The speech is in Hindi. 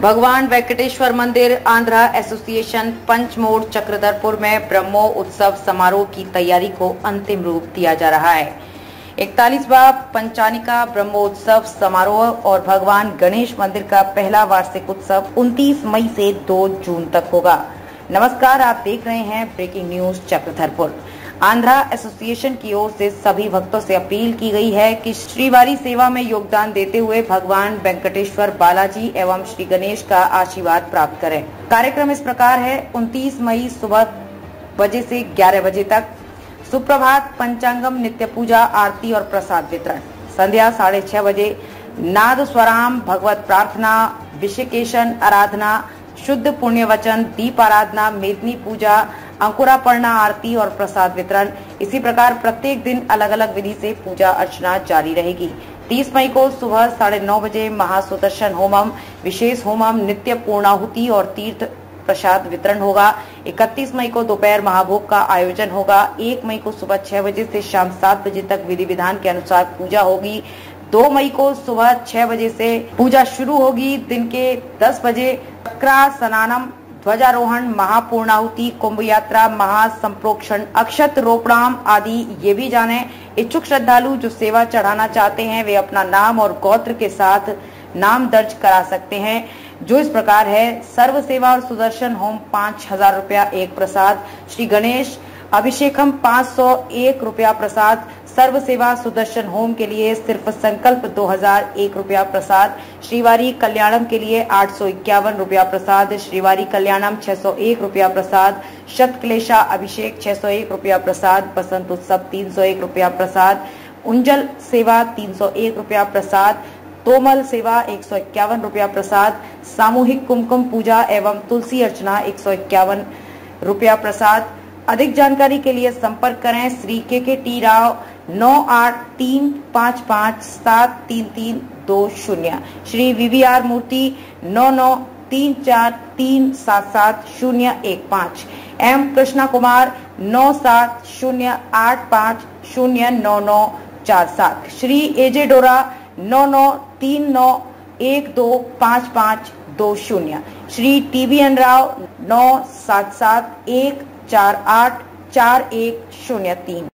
भगवान वेंकटेश्वर मंदिर आंध्रा एसोसिएशन पंचमोड़ चक्रधरपुर में ब्रह्मो उत्सव समारोह की तैयारी को अंतिम रूप दिया जा रहा है। 41वां पंचानिका ब्रह्मोत्सव समारोह और भगवान गणेश मंदिर का पहला वार्षिक उत्सव 29 मई से 2 जून तक होगा। नमस्कार, आप देख रहे हैं breaking news Chakradharpur. Andhra association की ओर से सभी भक्तों से अपील की गई है कि श्रीवारी सेवा में योगदान देते हुए भगवान वेंकटेश्वर बालाजी एवं श्री गणेश का आशीर्वाद प्राप्त करें। कार्यक्रम इस प्रकार है। 29 मई सुबह बजे से 11 बजे तक सुप्रभात पंचांगम, नित्य पूजा, आरती और प्रसाद वितरण। संध्या 6:30 बजे नाद स्वराम, भगवत प्रार्थना, विषकेशन आराधना, शुद्ध पुण्य वचन, दीप आराधना, मेदनी पूजा, अंकुरापर्णा आरती और प्रसाद वितरण। इसी प्रकार प्रत्येक दिन अलग अलग विधि से पूजा अर्चना जारी रहेगी। 30 मई को सुबह 9:30 बजे महासुदर्शन होमम, विशेष होमम, नित्य पूर्णाहुति और तीर्थ प्रसाद वितरण होगा। 31 मई को दोपहर महाभोग का आयोजन होगा। 1 मई को सुबह 6 बजे से शाम 7 बजे तक विधि विधान के अनुसार पूजा होगी। 2 मई को सुबह 6 बजे से पूजा शुरू होगी। दिन के 10 बजे चक्रा स्नानम, ध्वजारोहण, महापूर्णाहुति, कुंभ यात्रा, महासंप्रोक्षण, अक्षत रोपणाम आदि ये भी जाने। इच्छुक श्रद्धालु जो सेवा चढ़ाना चाहते हैं वे अपना नाम और गोत्र के साथ नाम दर्ज करा सकते हैं, जो इस प्रकार है। सर्व सेवा और सुदर्शन होम 5000 रुपया एक प्रसाद। श्री गणेश अभिषेकम 501 रुपया प्रसाद। सर्व सेवा सुदर्शन होम के लिए सिर्फ संकल्प 2001 रुपया प्रसाद। श्रीवारी कल्याणम के लिए 851 रुपया प्रसाद। श्रीवारी कल्याणम 601 रुपया प्रसाद। शतक्लेशा अभिषेक 601 रुपया प्रसाद। बसंत उत्सव 301 रुपया प्रसाद। उंजल सेवा 301 रुपया प्रसाद। तोमल सेवा 151 रुपया प्रसाद। सामूहिक कुमकुम पूजा एवं तुलसी अर्चना 151 रुपया प्रसाद। अधिक जानकारी के लिए संपर्क करें श्री के राव 9835573320, श्री VVR मूर्ति 9934377015, M कृष्णा कुमार 9708509947, श्री AJ डोरा 9939125520, श्री TBN राव 9771484103।